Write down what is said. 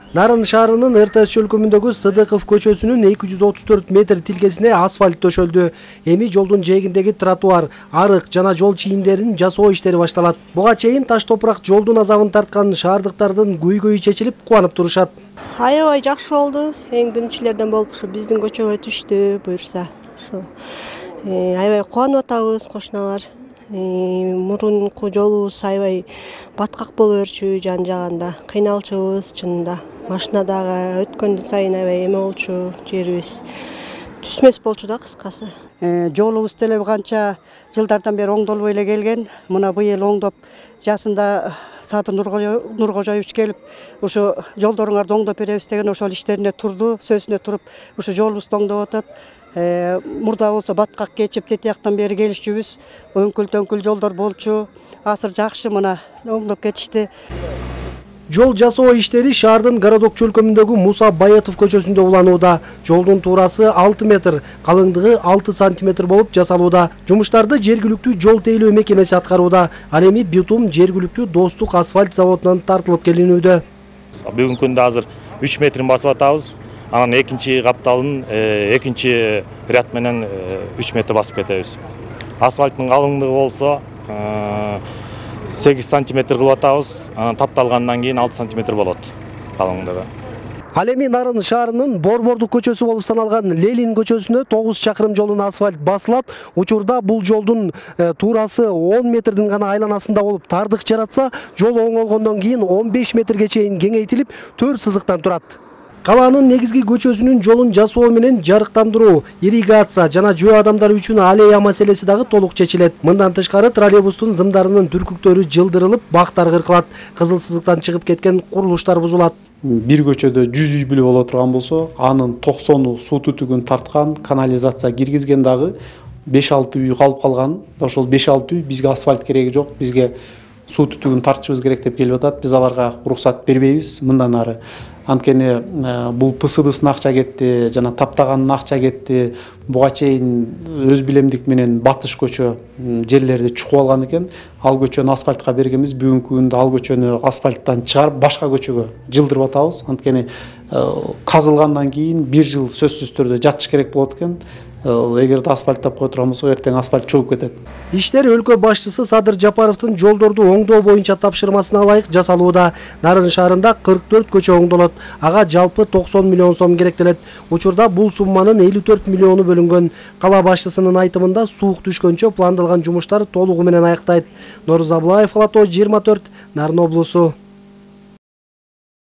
Нарын шаарынын РТС чөлкөмүндөгү Сыдыков көчөсүнүн 234 метр тилкесине асфальт төшөлдү. Эми жолдун жээгиндеги тротуар, арык жана жол чийиндерин жасоо иштери башталат. Буга чейин таш топурак жолдун азабын тарткан шаардыктардын көйгөйү чечилип кубанып турушат. Аябай жакшы болду. Эң биринчилерден болуп ушу биздин көчөгө түштү буюрса. Ушу аябай кубанып атабыз кошуналар. Мурунку жолубуз аябай баткак боло берчү, жан жагында кыйналчубуз чынында. Машинадагы өткөн сайын аябай эме болчу, жерибиз түшмөс болчу да кыскасы. Жолубуз деле канча жылдардан бери оңдолбой эле келген. Мына быйыл оңдоп жасында Садыр Нуркожоевич келип, ушу жолдоруңарды оңдоп беребиз деген ошол иштерине турду, сөзүнө туруп, ушу жолубузду оңдоп атат. Мурда болсо баткак кечип тетияктан бери келишчүбүз. Өңкүл жолдор болчу. Азыр жакшы мына оңдоп кетишти. Жол жасоо иштери шаардын городок чөлкөмүндөгү Муса Баятов көчөсүндө уланууда. Жолдун туурасы 6 метр, калыңдыгы 6 сантиметр болуп жасалууда. Жумуштарды жергиликтүү жол тейлөө мекемеси аткарууда. Ал эми битум жергиликтүү Достук асфальт заводунан тартылып келинүүдө. Бүгүнкү күндө азыр 3 метрин басып атабыз. Анан экинчи капталын экинчи ряд менен 3 метр басып кетебиз. Асфальттын калыңдыгы болсо 8 сантиметр кылып атабыз. Анан тапталгандан кийин 6 сантиметр болот калыңдыгы. Ал эми Нарын шаарынын Борбордук көчөсү болуп саналган Ленин көчөсүнө 9 чакырым жолун асфальт басылат. Учурда бул жолдун туурасы 10 метрдин гана айланасында болуп, тардык жаратса, жол оңолгондон кийин 15 метрге чейин кеңейтилип, 4 сызыктан турат. Калаанын негизги көчөсүнүн жолун жасоо менен жарыктандыруу, ирригация жана жөө адамдар үчүн аллея маселеси дагы толук чечилет. Мындан тышкары троллейбустун зымдарынын түркүктөрү жылдырылып, бактар кыркылат. Кызыл сызыктан чыгып кеткен курулуштар бузулат. Бир көчөдө 100 үй бүлө боло турган болсо, анын 90-у суу түтүгүн тарткан, канализация киргизген дагы 5-6 үй калып калган. Ошол 5-6 үй бизге асфальт кереги жок, бизге суу түтүгүн тартышыбыз керек деп келип атат. Биз аларга уруксат бербейбиз мындан ары. Анткени бул ПСДсын акча кетти, жана таптаганын акча кетти. Буга чейин өз билемдик менен батыш көчө жерлерди чукуп алган экен. Ал көчөнү асфальтка бергенбиз. Бүгүнкү күндө ал көчөнү асфальттан чыгарып башка көчөгө жылдырып атабыз. Анткени казылгандан кийин 1 жыл сөзсүз түрдө жатыш керек болот экен. Эгерде асфальттап кое турган болсо, эртең асфальт чөгүп кетет. Иштер өлкө башчысы Садыр Жапаровдун жолдорду оңдоо боюнча тапшырмасына ылайык жасалууда. Нарын шаарында 44 көчө оңдолот. Ага жалпы 90 миллион сом керектелет. Учурда бул сумманын 54 миллиону бөлүнгөн. Кала башчысынын айтымында суук түшкөнчө пландалган жумуштар толугу менен аяктайт. Норuz Аблаев, Ала Тоо 24, Нарын облусу.